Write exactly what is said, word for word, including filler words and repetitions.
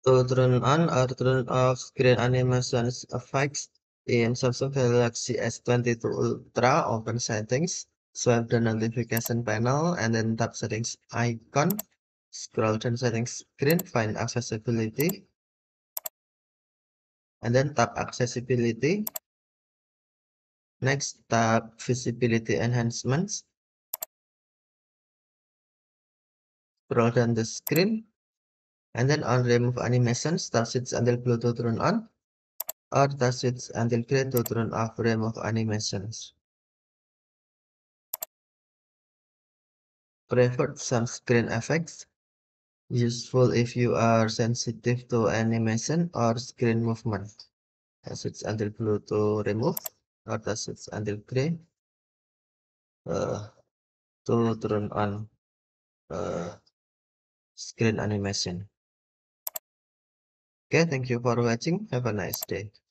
To turn on or turn off screen animations effects in Samsung Galaxy S twenty-two Ultra, open settings, swipe the notification panel, and then tap settings icon. Scroll down settings screen, find accessibility, and then tap accessibility. Next, tap visibility enhancements. Scroll down the screen, and then on remove animations, tap switch until blue to turn on, or tap switch until green to turn off remove animations. Preferred some screen effects. Useful if you are sensitive to animation or screen movement. Tap switch until blue to remove, or tap switch until green uh, to turn on uh, screen animation. Okay, thank you for watching. Have a nice day.